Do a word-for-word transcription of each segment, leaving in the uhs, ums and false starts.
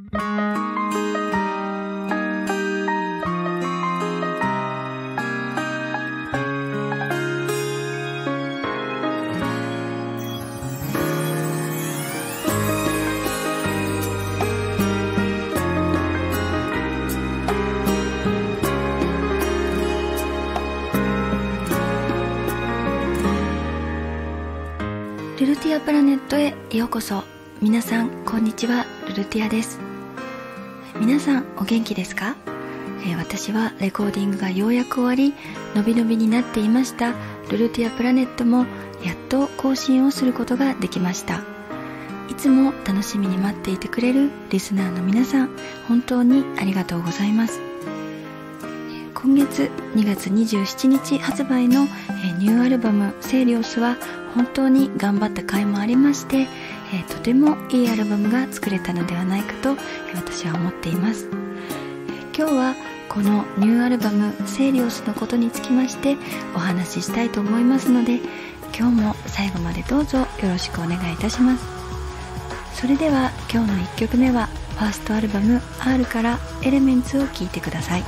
ルルティアプラネットへようこそ。皆さんこんにちは、ルルティアです。皆さんお元気ですか？えー、私はレコーディングがようやく終わり、のびのびになっていましたルルティアプラネットもやっと更新をすることができました。いつも楽しみに待っていてくれるリスナーの皆さん、本当にありがとうございます。今月にがつにじゅうしちにち発売のニューアルバムセイリオスは本当に頑張った甲斐もありまして、とてもいいアルバムが作れたのではないかと私は思っています。今日はこのニューアルバムセイリオスのことにつきましてお話ししたいと思いますので、今日も最後までどうぞよろしくお願いいたします。それでは今日のいっきょくめはファーストアルバム R からエレメンツを聴いてください。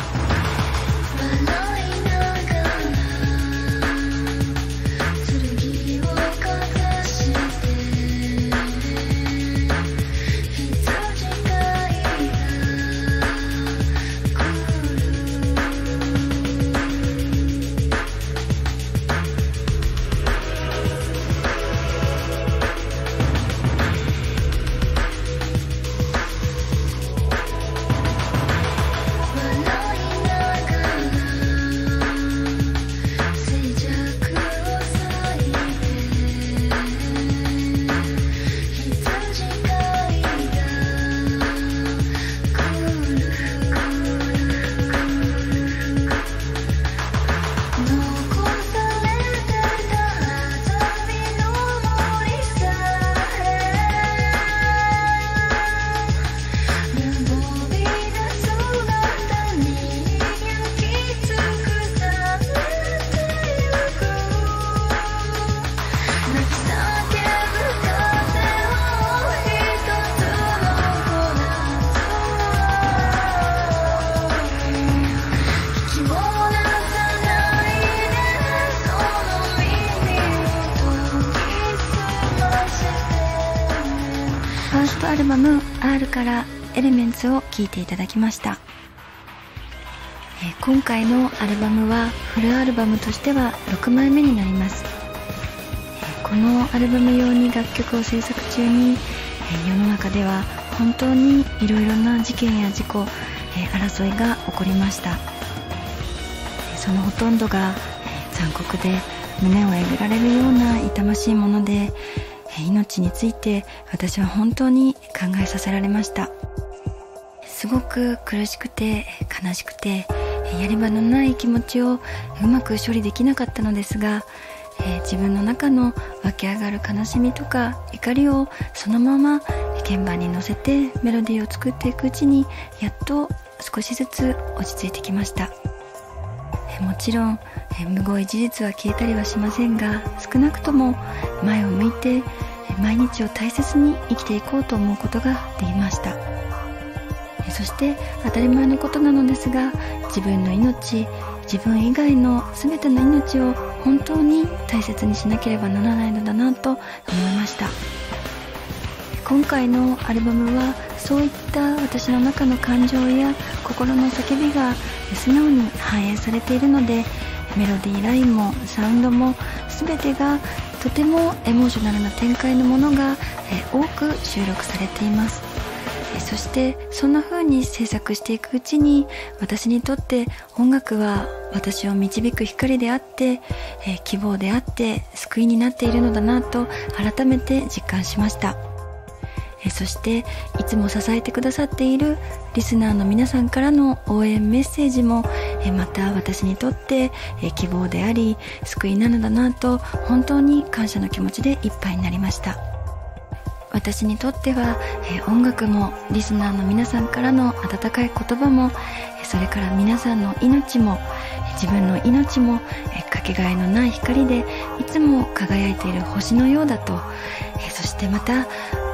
ファーストアルバム R からエレメンツを聴いていただきました。えー、今回のアルバムはフルアルバムとしてはろくまいめになります。えー、このアルバム用に楽曲を制作中に、えー、世の中では本当にいろいろな事件や事故、えー、争いが起こりました。えー、そのほとんどが、えー、残酷で胸をえぐられるような痛ましいもので、命について私は本当に考えさせられました。すごく苦しくて悲しくてやり場のない気持ちをうまく処理できなかったのですが、えー、自分の中の湧き上がる悲しみとか怒りをそのまま鍵盤に乗せてメロディーを作っていくうちにやっと少しずつ落ち着いてきました。えー、もちろん、えー、むごい事実は消えたりはしませんが、少なくとも前を向いて毎日を大切に生きていこうと思うことができました。そして当たり前のことなのですが、自分の命、自分以外の全ての命を本当に大切にしなければならないのだなと思いました。今回のアルバムはそういった私の中の感情や心の叫びが素直に反映されているので、メロディーラインもサウンドも全てがとてもエモーショナルな展開のものが多く収録されています。そしてそんな風に制作していくうちに、私にとって音楽は私を導く光であって、希望であって救いになっているのだなと改めて実感しました。そしていつも支えてくださっているリスナーの皆さんからの応援メッセージもまた私にとって希望であり救いなのだなと、本当に感謝の気持ちでいっぱいになりました。私にとっては音楽もリスナーの皆さんからの温かい言葉も、それから皆さんの命も自分の命もかけがえのない光でいつも輝いている星のようだと、そしてまた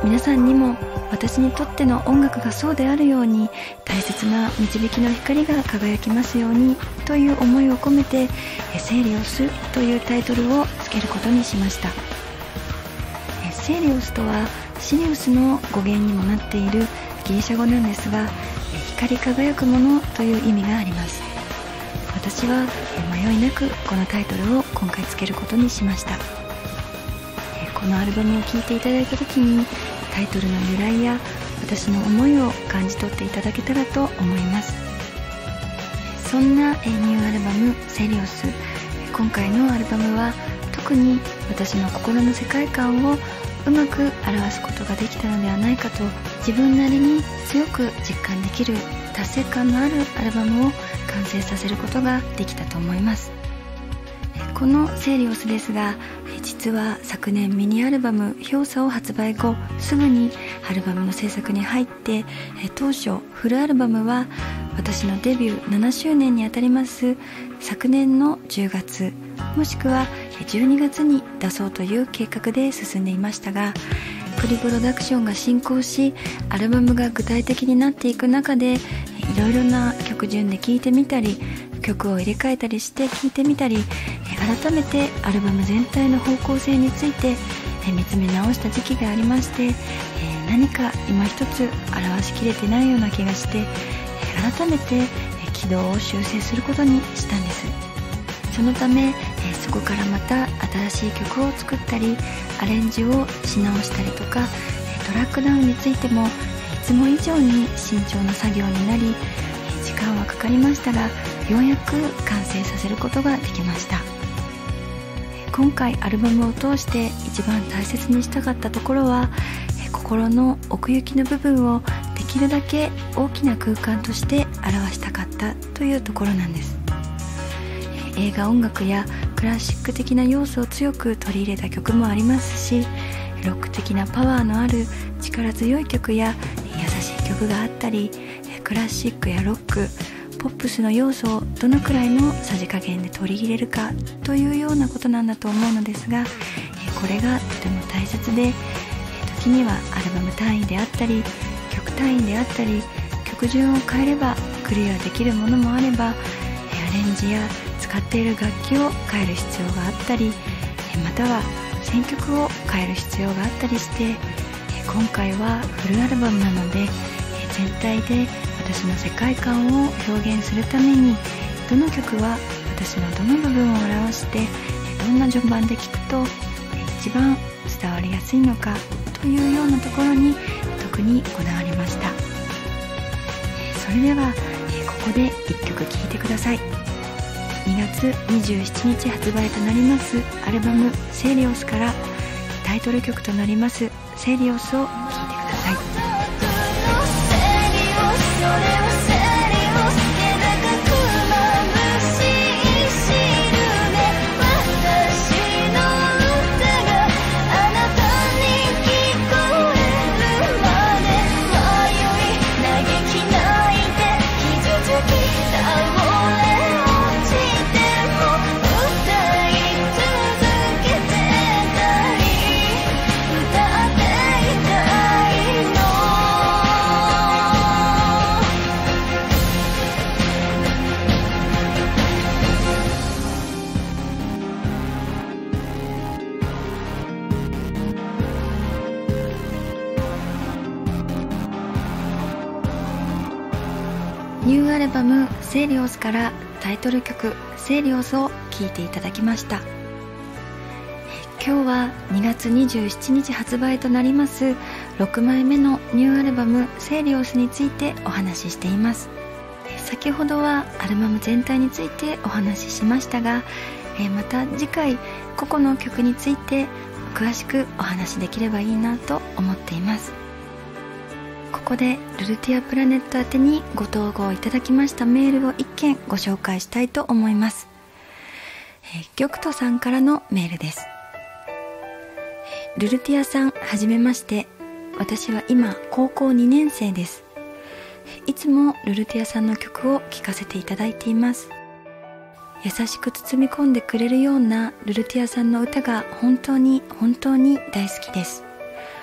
皆さんにも私にとっての音楽がそうであるように大切な導きの光が輝きますようにという思いを込めてセリオスというタイトルをつけることにしました。セリオスとはシリウスの語源にもなっているギリシャ語なんですが、光り輝くものという意味があります。私は迷いなくこのタイトルを今回つけることにしました。このアルバムを聴いていただいた時にタイトルの由来や私の思いを感じ取っていただけたらと思います。そんなニューアルバムセリオス、今回のアルバムは特に私の心の世界観をうまく表すことができたのではないかと、自分なりに強く実感できる達成感のあるアルバムを完成させることができたと思います。このセリオスですが、実は昨年ミニアルバム氷砂を発売後すぐにアルバムの制作に入って、当初フルアルバムは私のデビューななしゅうねんにあたります昨年のじゅうがつもしくはじゅうにがつに出そうという計画で進んでいましたが、プリプロダクションが進行しアルバムが具体的になっていく中でいろいろな曲順で聴いてみたり曲を入れ替えたりして聴いてみたり、改めてアルバム全体の方向性について見つめ直した時期がありまして、何か今一つ表しきれてないような気がして、改めて軌道を修正することにしたんです。そのためそこからまた新しい曲を作ったりアレンジをし直したりとか、トラックダウンについてもいつも以上に慎重な作業になり時間はかかりましたが、ようやく完成させることができました。今回アルバムを通して一番大切にしたかったところは、心の奥行きの部分をできるだけ大きな空間として表したかったというところなんです。映画音楽やクラシック的な要素を強く取り入れた曲もありますし、ロック的なパワーのある力強い曲や優しい曲があったり、クラシックやロック、ポップスの要素をどのくらいのさじ加減で取り入れるかというようなことなんだと思うのですが、これがとても大切で、時にはアルバム単位であったり曲単位であったり曲順を変えればクリアできるものもあれば、アレンジや使っている楽器を変える必要があったり、または選曲を変える必要があったりして、今回はフルアルバムなので全体で私の世界観を表現するためにどの曲は私のどの部分を表してどんな順番で聴くと一番伝わりやすいのかというようなところに特にこだわりました。それではここでいっきょく聴いてください。にがつにじゅうしちにち発売となりますアルバムセリオスからタイトル曲となりますセリオスを聴いてください。ニューアルバムセリオスからタイトル曲セリオスを聴いていただきました。今日はにがつにじゅうしちにち発売となりますろくまいめのニューアルバムセリオスについてお話ししています。先ほどはアルバム全体についてお話ししましたが、また次回個々の曲について詳しくお話しできればいいなと思っています。ここでルルティアプラネット宛てにご投稿いただきましたメールをいっけんご紹介したいと思います。玉斗さんからのメールです。ルルティアさん、はじめまして。私は今高校にねんせいです。いつもルルティアさんの曲を聴かせていただいています。優しく包み込んでくれるようなルルティアさんの歌が本当に本当に大好きです。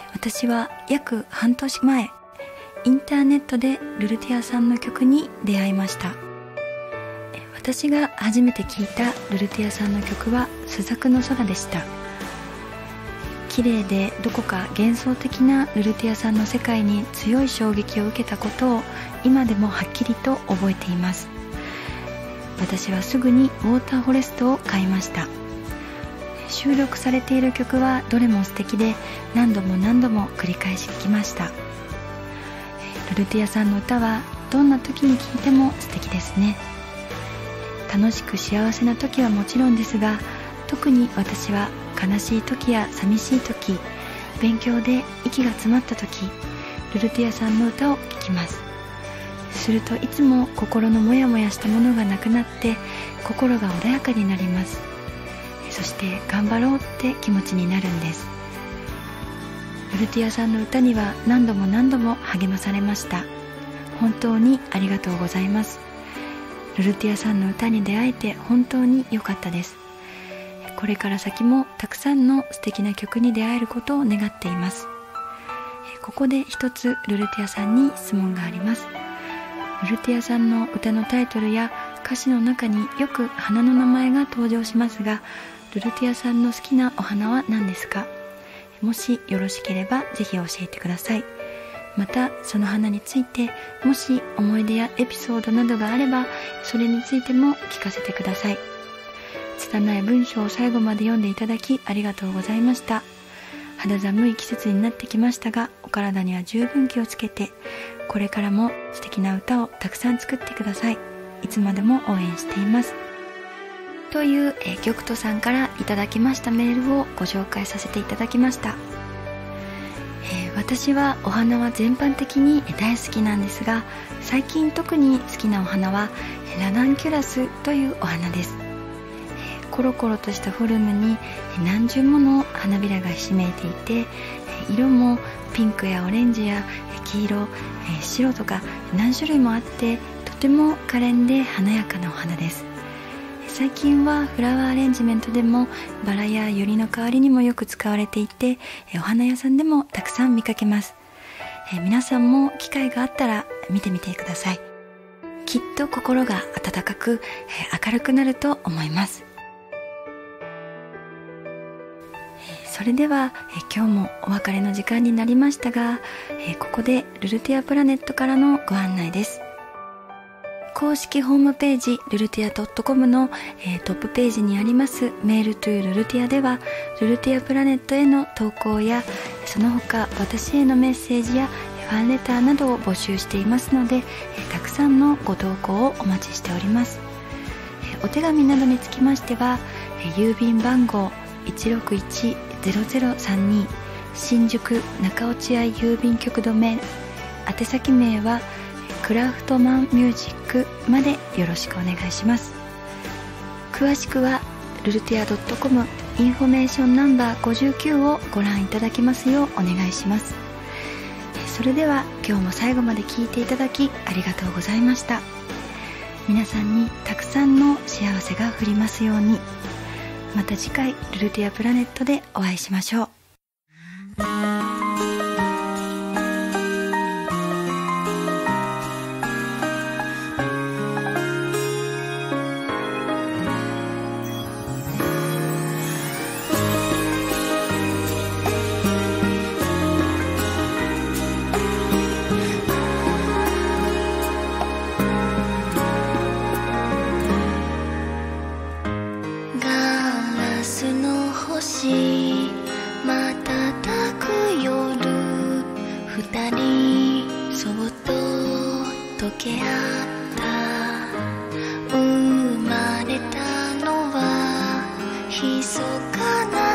私は約半年前、インターネットでルルティアさんの曲に出会いました。私が初めて聴いたルルティアさんの曲は朱雀の空でした。綺麗でどこか幻想的なルルティアさんの世界に強い衝撃を受けたことを今でもはっきりと覚えています。私はすぐにウォーターフォレストを買いました。収録されている曲はどれも素敵で、何度も何度も繰り返し聴きました。ルルティアさんの歌はどんな時に聴いても素敵ですね。楽しく幸せな時はもちろんですが、特に私は悲しい時や寂しい時、勉強で息が詰まった時、ルルティアさんの歌を聴きます。するといつも心のモヤモヤしたものがなくなって、心が穏やかになります。そして頑張ろうって気持ちになるんです。ルルティアさんの歌には何度も何度も励まされました。本当にありがとうございます。ルルティアさんの歌に出会えて本当に良かったです。これから先もたくさんの素敵な曲に出会えることを願っています。ここで一つルルティアさんに質問があります。ルルティアさんの歌のタイトルや歌詞の中によく花の名前が登場しますが、ルルティアさんの好きなお花は何ですか？もしよろしければぜひ教えてください。またその花についてもし思い出やエピソードなどがあれば、それについても聞かせてください。拙い文章を最後まで読んでいただきありがとうございました。肌寒い季節になってきましたが、お体には十分気をつけて、これからも素敵な歌をたくさん作ってください。いつまでも応援しています。という、えー、ギョクトさんからいただきましたメールをご紹介させていただきました。えー、私はお花は全般的に大好きなんですが、最近特に好きなお花はラナンキュラスというお花です。コロコロとしたフォルムに何重もの花びらがひしめいていて、色もピンクやオレンジや黄色、白とか何種類もあって、とても可憐で華やかなお花です。最近はフラワーアレンジメントでもバラやユリの代わりにもよく使われていて、お花屋さんでもたくさん見かけます。皆さんも機会があったら見てみてください。きっと心が温かく明るくなると思います。それではえ今日もお別れの時間になりましたが、えここでルルティアプラネットからのご案内です。公式ホームページルルティア ドットコム の、えー、トップページにありますメールトゥルルティアでは、ルルティアプラネットへの投稿やその他私へのメッセージやファンレターなどを募集していますので、えー、たくさんのご投稿をお待ちしております。えー、お手紙などにつきましては、えー、郵便番号 いちろくいちゼロゼロさんに 新宿中落合郵便局止め、宛先名はクラフトマンミュージックまでよろしくお願いします。詳しくはルルティア ドットコム インフォメーションナンバーごじゅうきゅうをご覧いただきますようお願いします。それでは今日も最後まで聞いていただきありがとうございました。皆さんにたくさんの幸せが降りますように。また次回ルルティアプラネットでお会いしましょう。 星瞬く夜、二人そっと溶け合った。生まれたのは密かな